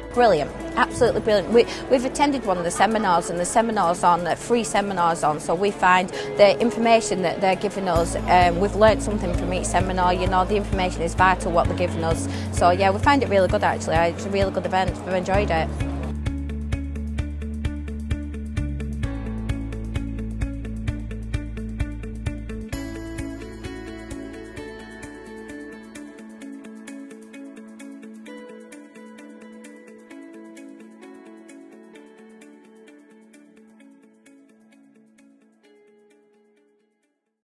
Brilliant, absolutely brilliant. We've attended one of the seminars, and the seminars on free seminars on, so we find the information that they're giving us, we've learnt something from each seminar. You know, the information is vital, what they're giving us. So yeah, we find it really good actually. It's a really good event. We've enjoyed it.